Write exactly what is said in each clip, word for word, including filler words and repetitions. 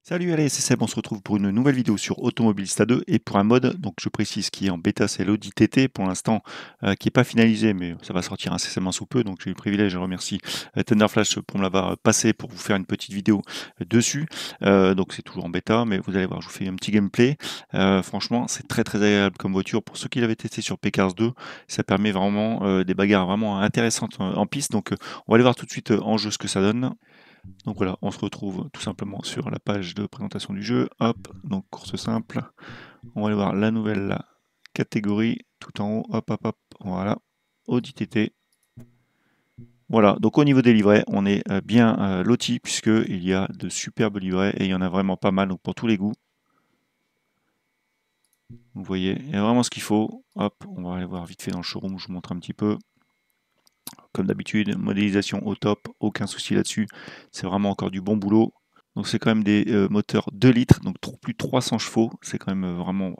Salut, allez, c'est Seb, on se retrouve pour une nouvelle vidéo sur Automobilista deux et pour un mode, donc je précise, qui est en bêta, c'est l'Audi T T pour l'instant, euh, qui n'est pas finalisé, mais ça va sortir incessamment sous peu, donc j'ai eu le privilège, je remercie euh, Thunderflash pour me l'avoir passé pour vous faire une petite vidéo euh, dessus. Euh, donc c'est toujours en bêta, mais vous allez voir, je vous fais un petit gameplay. Euh, franchement, c'est très très agréable comme voiture. Pour ceux qui l'avaient testé sur P Cars deux, ça permet vraiment euh, des bagarres vraiment intéressantes en, en piste, donc euh, on va aller voir tout de suite euh, en jeu ce que ça donne. Donc voilà, on se retrouve tout simplement sur la page de présentation du jeu. Hop, donc course simple. On va aller voir la nouvelle catégorie tout en haut. Hop, hop, hop. Voilà, Audi T T. Voilà, donc au niveau des livrets, on est euh, bien euh, loti puisqu'il y a de superbes livrets et il y en a vraiment pas mal, donc pour tous les goûts. Vous voyez, il y a vraiment ce qu'il faut. Hop, on va aller voir vite fait dans le showroom, je vous montre un petit peu. Comme d'habitude, modélisation au top, aucun souci là-dessus. C'est vraiment encore du bon boulot. Donc c'est quand même des euh, moteurs deux litres, donc plus de trois cents chevaux. C'est quand même euh, vraiment...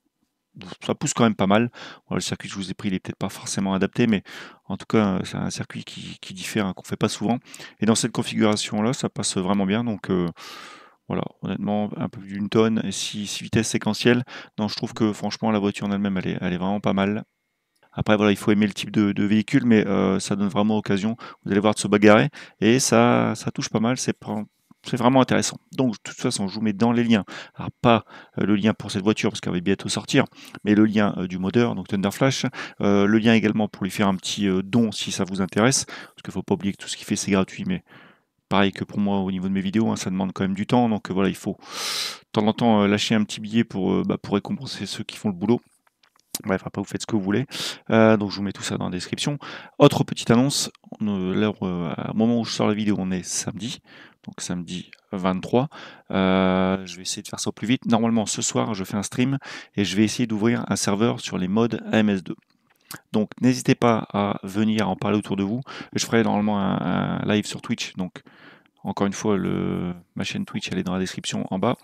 Ça pousse quand même pas mal. Voilà, le circuit que je vous ai pris, il est peut-être pas forcément adapté, mais en tout cas, euh, c'est un circuit qui, qui diffère, hein, qu'on fait pas souvent. Et dans cette configuration-là, ça passe vraiment bien. Donc euh, voilà, honnêtement, un peu plus d'une tonne et six vitesses séquentielles. Non, je trouve que franchement, la voiture en elle-même, elle est, elle est vraiment pas mal. Après, voilà, il faut aimer le type de, de véhicule, mais euh, ça donne vraiment occasion, vous allez voir, de se bagarrer. Et ça, ça touche pas mal, c'est pas- c'est vraiment intéressant. Donc, de toute façon, je vous mets dans les liens. Alors, pas euh, le lien pour cette voiture, parce qu'elle va bientôt sortir, mais le lien euh, du modeur, donc Thunderflash. Euh, le lien également pour lui faire un petit euh, don si ça vous intéresse. Parce qu'il ne faut pas oublier que tout ce qu'il fait, c'est gratuit, mais pareil que pour moi au niveau de mes vidéos, hein, ça demande quand même du temps. Donc, euh, voilà, il faut de temps en temps euh, lâcher un petit billet pour, euh, bah, pour récompenser ceux qui font le boulot. Bref, après vous faites ce que vous voulez. Euh, donc je vous mets tout ça dans la description. Autre petite annonce, on, l'heure, euh, au moment où je sors la vidéo, on est samedi, donc samedi vingt-trois. Euh, je vais essayer de faire ça au plus vite. Normalement, ce soir, je fais un stream et je vais essayer d'ouvrir un serveur sur les modes A M S deux. Donc n'hésitez pas à venir en parler autour de vous. Je ferai normalement un, un live sur Twitch, donc encore une fois, le, ma chaîne Twitch, elle est dans la description en bas.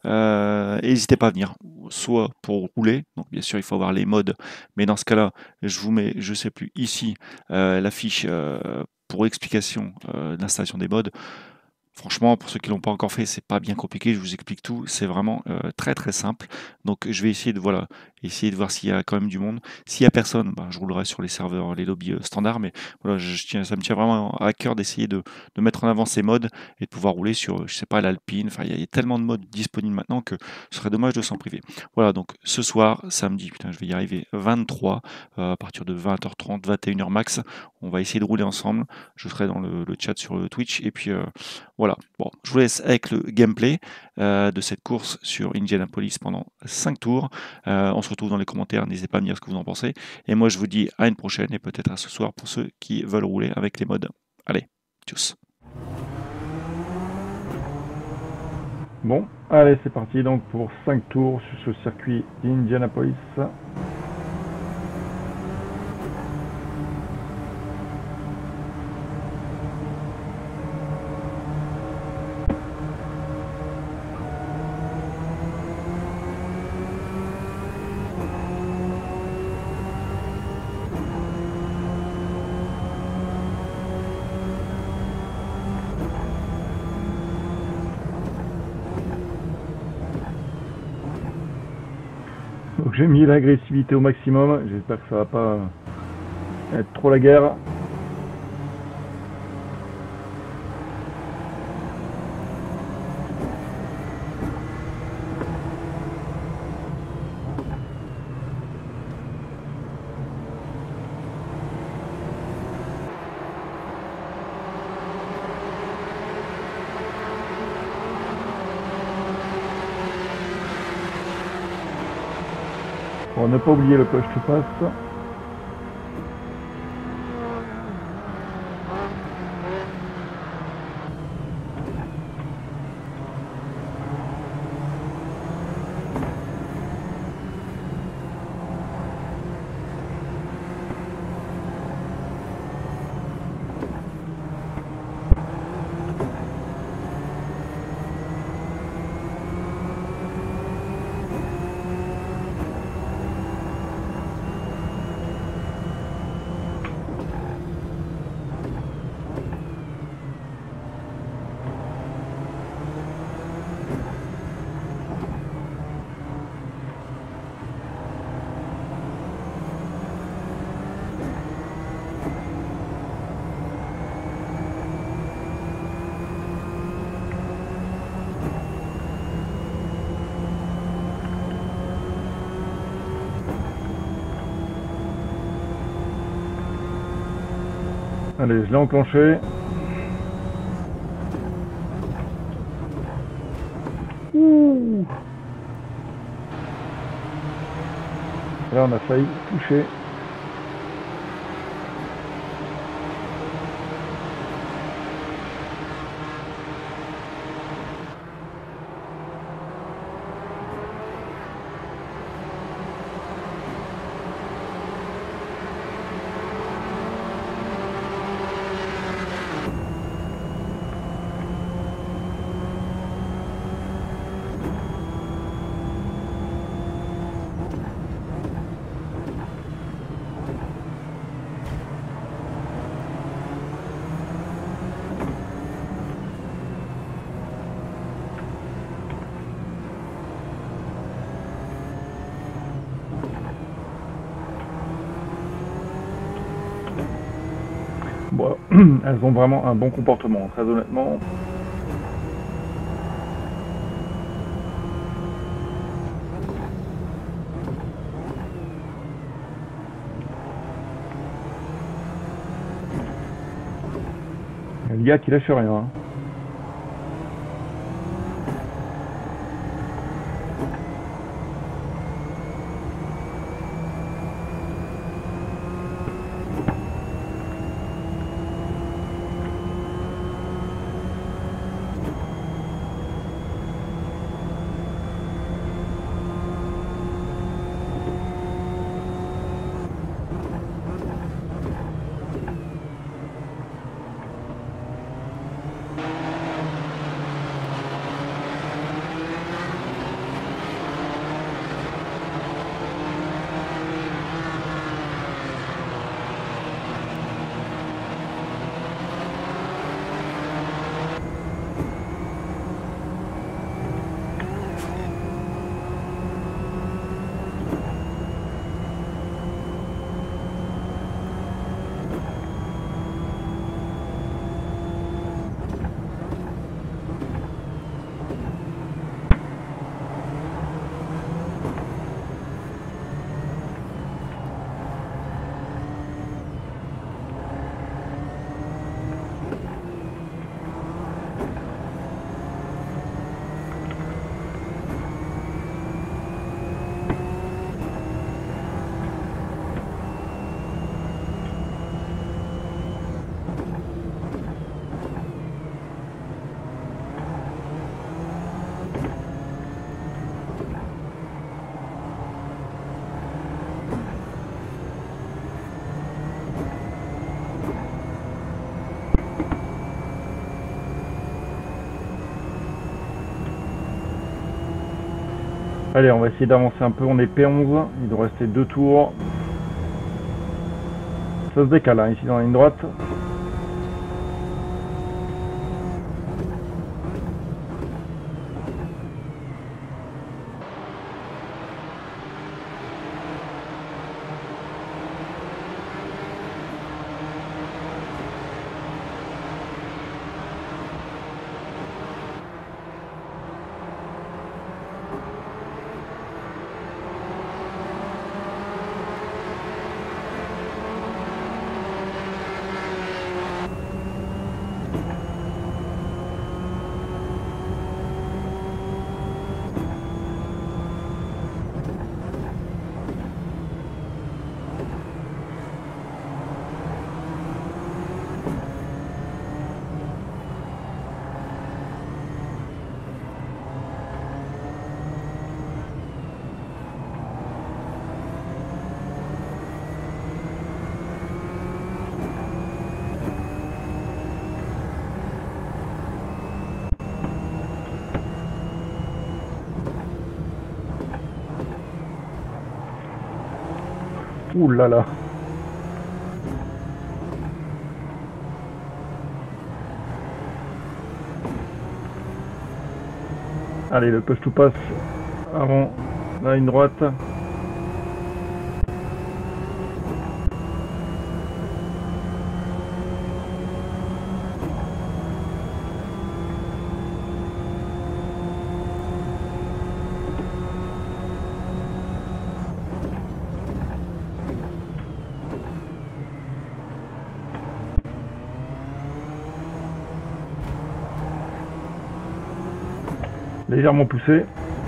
Euh, N'hésitez pas à venir, soit pour rouler, donc bien sûr il faut avoir les modes, mais dans ce cas-là, je vous mets, je sais plus, ici, euh, la fiche euh, pour explication euh, d'installation des modes. Franchement, pour ceux qui l'ont pas encore fait, c'est pas bien compliqué, je vous explique tout, c'est vraiment euh, très très simple. Donc je vais essayer de voilà, essayer de voir s'il y a quand même du monde. S'il y a personne, ben, je roulerai sur les serveurs, les lobbies euh, standards, mais voilà, je, je tiens, ça me tient vraiment à cœur d'essayer de, de mettre en avant ces modes et de pouvoir rouler sur, je sais pas, l'Alpine. Enfin, il y, a- il y a tellement de modes disponibles maintenant que ce serait dommage de s'en priver. Voilà, donc ce soir, samedi, putain, je vais y arriver, vingt-trois, euh, à partir de vingt heures trente, vingt et une heures max, on va essayer de rouler ensemble. Je serai dans le, le chat sur le Twitch et puis euh, voilà, bon, je vous laisse avec le gameplay euh, de cette course sur Indianapolis pendant cinq tours. Euh, on se retrouve dans les commentaires, n'hésitez pas à me dire ce que vous en pensez. Et moi, je vous dis à une prochaine et peut-être à ce soir pour ceux qui veulent rouler avec les modes. Allez, tchuss. Bon, allez, c'est parti donc pour cinq tours sur ce circuit d'Indianapolis. Donc j'ai mis l'agressivité au maximum, j'espère que ça va pas être trop la guerre. Pour ne pas oublier le coche to pass. Allez, je l'ai enclenché. Ouh. Là, on a failli toucher. Bon, elles ont vraiment un bon comportement, très honnêtement. Il y a le gars qui lâche rien. Hein. Allez, on va essayer d'avancer un peu, on est P onze, il doit rester deux tours. Ça se décale hein, ici dans la ligne droite. Ouh là là. Allez, le push to pass avant la ligne droite. légèrement poussé.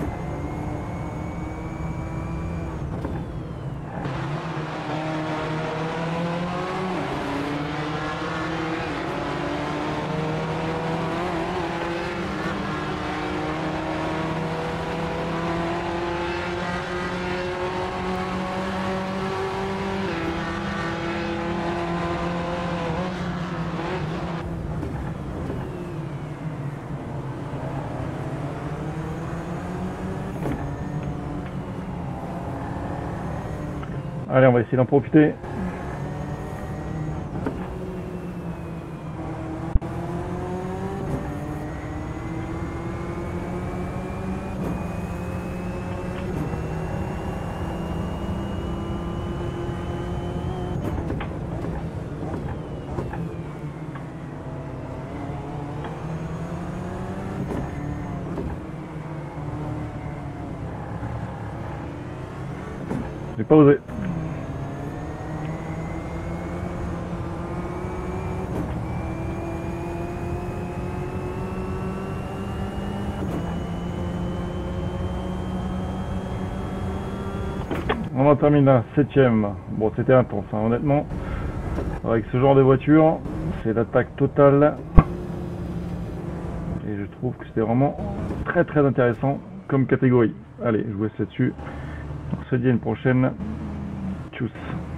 Allez, on va essayer d'en profiter. J'ai pas osé. On en termine la septième. Bon, c'était intense, hein, honnêtement. Avec ce genre de voiture, c'est l'attaque totale. Et je trouve que c'était vraiment très très intéressant comme catégorie. Allez, je vous laisse là-dessus. On se dit à une prochaine. Tchuss.